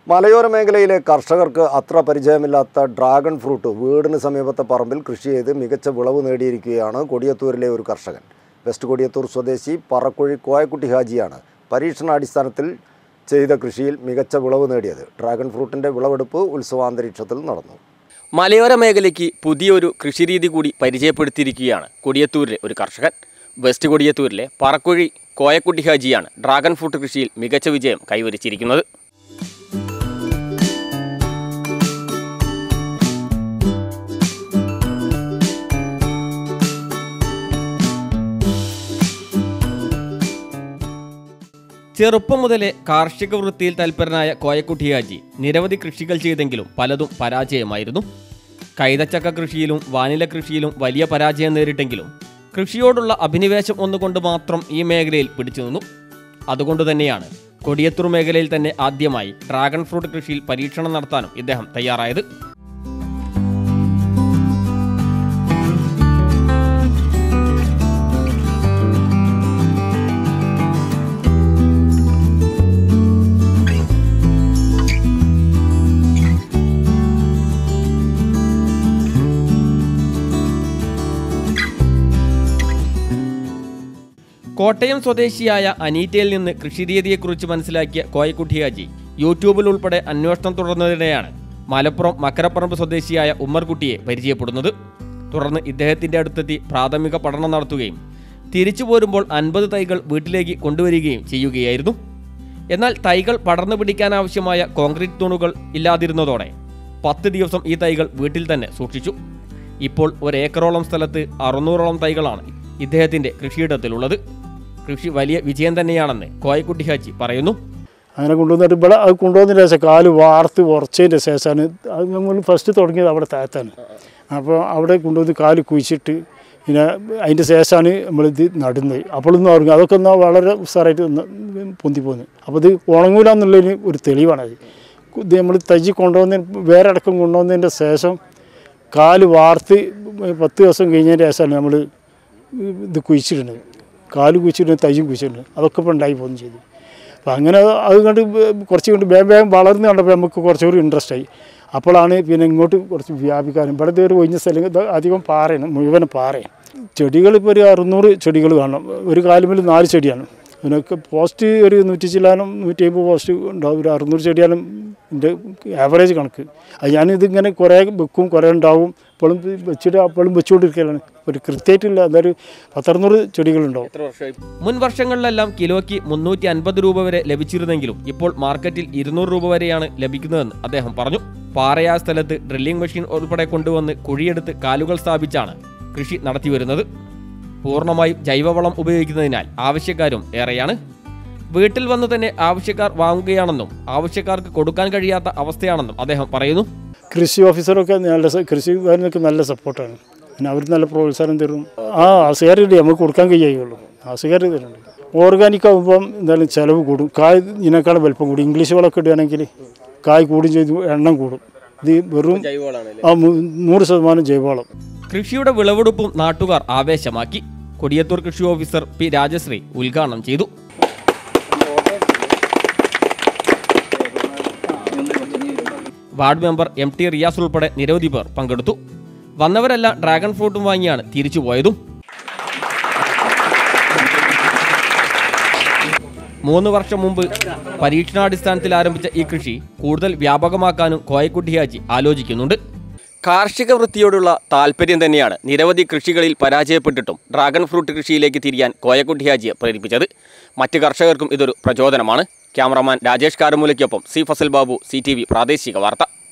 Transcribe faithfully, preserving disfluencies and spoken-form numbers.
മലയോര മേഖലയിലെ കർഷകർക്ക് അത്ര പരിചയമില്ലാത്ത ഡ്രാഗൺ ഫ്രൂട്ട് വീടിന് സമീപത്തെ പറമ്പിൽ കൃഷി ചെയ്ത് മികച്ച വിളവ് നേടിയിരിക്കുകയാണ് കൊടിയത്തൂരിലെ ഒരു കർഷകൻ. വെസ്റ്റ് കൊടിയത്തൂർ സ്വദേശി പറക്കുഴി കോയക്കുട്ടി ഹാജിയാണ് പരീക്ഷണാടിസ്ഥാനത്തിൽ ചെയ്ത കൃഷിയിൽ മികച്ച വിളവ് നേടിയത്. ഡ്രാഗൺ ഫ്രൂട്ടിൻ്റെ വിളവെടുപ്പ് ഉത്സവാന്തരീക്ഷത്തിൽ നടന്നു. മലയോര മേഖലയ്ക്ക് പുതിയൊരു കൃഷിരീതി കൂടി പരിചയപ്പെടുത്തിയിരിക്കുകയാണ് കൊടിയത്തൂരിലെ ഒരു കർഷകൻ. വെസ്റ്റ് കൊടിയത്തൂരിലെ പറക്കുഴി കോയക്കുട്ടി ഹാജിയാണ് ഡ്രാഗൺ ഫ്രൂട്ട് കൃഷിയിൽ മികച്ച വിജയം കൈവരിച്ചിരിക്കുന്നത്. ചെറുപ്പം മുതലേ കാർഷിക വൃത്തിയിൽ തൽപരനായ കോയക്കുട്ടി ഹാജി നിരവധി കൃഷികൾ ചെയ്തെങ്കിലും പലതും പരാജയമായിരുന്നു. കൈതച്ചക്ക കൃഷിയിലും വാനില കൃഷിയിലും വലിയ പരാജയം നേരിട്ടെങ്കിലും കൃഷിയോടുള്ള അഭിനിവേശം ഒന്നുകൊണ്ട് മാത്രം ഈ മേഖലയിൽ പിടിച്ചു നിന്നു. അതുകൊണ്ട് തന്നെയാണ് കൊടിയത്തൂർ മേഖലയിൽ തന്നെ ആദ്യമായി ഡ്രാഗൺ ഫ്രൂട്ട് കൃഷിയിൽ പരീക്ഷണം നടത്താനും ഇദ്ദേഹം തയ്യാറായത്. കോട്ടയം സ്വദേശിയായ അനീറ്റയിൽ നിന്ന് കൃഷിരീതിയെക്കുറിച്ച് മനസ്സിലാക്കിയ കോയക്കുട്ടി ഹാജി യൂട്യൂബിൽ ഉൾപ്പെടെ അന്വേഷണം തുടർന്നതിനിടെയാണ് മലപ്പുറം മക്കരപ്പറമ്പ് സ്വദേശിയായ ഉമ്മർകുട്ടിയെ പരിചയപ്പെടുന്നത്. തുടർന്ന് ഇദ്ദേഹത്തിൻ്റെ അടുത്തെത്തി പ്രാഥമിക പഠനം നടത്തുകയും തിരിച്ചു പോരുമ്പോൾ അൻപത് തൈകൾ വീട്ടിലേക്ക് കൊണ്ടുവരികയും ചെയ്യുകയായിരുന്നു. എന്നാൽ തൈകൾ പടർന്നു പിടിക്കാനാവശ്യമായ കോൺക്രീറ്റ് തൂണുകൾ ഇല്ലാതിരുന്നതോടെ പത്ത് ദിവസം ഈ തൈകൾ വീട്ടിൽ തന്നെ സൂക്ഷിച്ചു. ഇപ്പോൾ ഒരേക്കറോളം സ്ഥലത്ത് അറുന്നൂറോളം തൈകളാണ് ഇദ്ദേഹത്തിൻ്റെ കൃഷിയിടത്തിലുള്ളത്. കൃഷി വലിയ വിജയം തന്നെയാണെന്ന് കോയക്കുട്ടി ഹാജി പറയുന്നു. അങ്ങനെ കൊണ്ടുവന്നിട്ട് ഇവിടെ അത് കൊണ്ടുവന്നതിന് ശേഷം കാല് വാർത്ത് ഉറച്ചതിൻ്റെ ശേഷമാണ് അത് നമ്മൾ ഫസ്റ്റ് തുടങ്ങിയത് അവിടെ താഴത്താണ്. അപ്പോൾ അവിടെ കൊണ്ടുവന്ന് കാല് കുഴിച്ചിട്ട് പിന്നെ അതിൻ്റെ ശേഷമാണ് നമ്മളിത് നടുന്നത്. അപ്പോഴൊന്നും അറിഞ്ഞു അതൊക്കെ എന്നാൽ വളരെ ഉസാറായിട്ട് പൊന്തി പോകുന്നത്. അപ്പോൾ ഇത് ഉണങ്ങൂല എന്നുള്ളതിന് ഒരു തെളിവാണത്. ഇത് നമ്മൾ തയ്ച്ച് കൊണ്ടുവന്നതിന് വേറെ അടക്കം കൊണ്ടുവന്നതിൻ്റെ ശേഷം കാല് വാർത്ത് പത്ത് ദിവസം കഴിഞ്ഞതിൻ്റെ ശേഷമാണ് നമ്മൾ ഇത് കുഴിച്ചിടുന്നത്. കാല് കുഴിച്ചിടുന്നത് തയ്യും കുഴിച്ചിടുന്നത് അതൊക്കെ ഇപ്പോൾ ഉണ്ടായി പോകുന്നു ചെയ്തു. അപ്പം അങ്ങനെ അത് കണ്ട് കുറച്ച് കൊണ്ട് വേഗം വേഗം വളർന്ന് കണ്ടപ്പോൾ നമുക്ക് കുറച്ചുകൂടി ഇൻട്രസ്റ്റ് ആയി. അപ്പോഴാണ് പിന്നെ ഇങ്ങോട്ട് കുറച്ച് വ്യാപിക്കാനും ഇവിടെ ഒരു ഒഴിഞ്ഞ സ്ഥലം അധികം പാറയാണ്, മുഴുവൻ പാറയാണ്. ചെടികൾ ഇപ്പോൾ ഒരു അറുന്നൂറ് ചെടികൾ കാണണം. ഒരു കാലുമിൽ നാല് ചെടിയാണ്. അതിനൊക്കെ പോസ്റ്റ് ഒരു നൂറ്റി ചില്ലാനും നൂറ്റി അമ്പത് പോസ്റ്റ് ഉണ്ടാവും. ഒരു അറുന്നൂറ് ചെടിയാലും എൻ്റെ ആവറേജ് കണക്ക്. അത് ഞാനിതിങ്ങനെ കുറേ വെക്കും, കുറേ ഉണ്ടാവും. ഇപ്പോഴും വെച്ചിട്ട് അപ്പോഴും വെച്ചുകൊണ്ടിരിക്കലാണ്. ഒരു കൃത്യമായിട്ടില്ല, അതൊരു പത്തറുന്നൂറ് ചെടികളുണ്ടാവും. മുൻ വർഷങ്ങളിലെല്ലാം കിലോയ്ക്ക് മുന്നൂറ്റി അൻപത് രൂപ വരെ ലഭിച്ചിരുന്നെങ്കിലും ഇപ്പോൾ മാർക്കറ്റിൽ ഇരുന്നൂറ് രൂപ വരെയാണ് ലഭിക്കുന്നതെന്ന് അദ്ദേഹം പറഞ്ഞു. പാറയായ സ്ഥലത്ത് ഡ്രില്ലിംഗ് മെഷീൻ ഉൾപ്പെടെ കൊണ്ടുവന്ന് കുഴിയെടുത്ത് കാലുകൾ സ്ഥാപിച്ചാണ് കൃഷി നടത്തിവരുന്നത്. പൂർണ്ണമായും ജൈവവളം ഉപയോഗിക്കുന്നതിനാൽ ആവശ്യക്കാരും ഏറെയാണ്. വീട്ടിൽ വന്ന് തന്നെ ആവശ്യക്കാർ വാങ്ങുകയാണെന്നും ആവശ്യക്കാർക്ക് കൊടുക്കാൻ കഴിയാത്ത അവസ്ഥയാണെന്നും അദ്ദേഹം പറയുന്നു. കൃഷി ഓഫീസറൊക്കെ നല്ല കൃഷിക്കാരനൊക്കെ നല്ല സപ്പോർട്ടാണ്. പിന്നെ അവർ നല്ല പ്രോത്സാഹനം തരും. ആ ആവശ്യക്കാരുണ്ട്, നമുക്ക് കൊടുക്കാൻ കഴിയുള്ളൂ. ആവശ്യക്കാർ തരുന്നുണ്ട്. ഓർഗാനിക് ആകുമ്പം എന്തായാലും ചിലവ് കൂടും. കായ് ഇതിനേക്കാളും വലുപ്പം കൂടും. ഇംഗ്ലീഷ് വളമൊക്കെ ഇടുകയാണെങ്കിൽ കായ് കൂടും ചെയ്തു, എണ്ണം കൂടും. ഇത് വെറും ആ നൂറ് ശതമാനം ജൈവവളം. കൃഷിയുടെ വിളവെടുപ്പും നാട്ടുകാർ ആവേശമാക്കി. കൊടിയത്തൂർ കൃഷി ഓഫീസർ പി രാജശ്രീ ഉദ്ഘാടനം ചെയ്തു. Ward member M T Riyas ഉൾപ്പെടെ നിരവധി പേർ പങ്കെടുത്തു. വന്നവരെല്ലാം ഡ്രാഗൺ ഫ്രൂട്ടും വാങ്ങിയാണ് തിരിച്ചുപോയതും. മൂന്ന് വർഷം മുമ്പ് പരീക്ഷണാടിസ്ഥാനത്തിൽ ആരംഭിച്ച ഈ കൃഷി കൂടുതൽ വ്യാപകമാക്കാനും കോയക്കുട്ടി ഹാജി ആലോചിക്കുന്നുണ്ട്. കാർഷിക വൃത്തിയോടുള്ള താല്പര്യം തന്നെയാണ് നിരവധി കൃഷികളിൽ പരാജയപ്പെട്ടിട്ടും ഡ്രാഗൺ ഫ്രൂട്ട് കൃഷിയിലേക്ക് തിരിയാൻ കോയക്കുട്ടി ഹാജിയെ പ്രേരിപ്പിച്ചത്. മറ്റ് കർഷകർക്കും ഇതൊരു പ്രചോദനമാണ്. ക്യാമറമാൻ രാജേഷ് കാരമൂലയ്ക്കൊപ്പം C Fazal Babu, C T V പ്രാദേശിക വാർത്ത.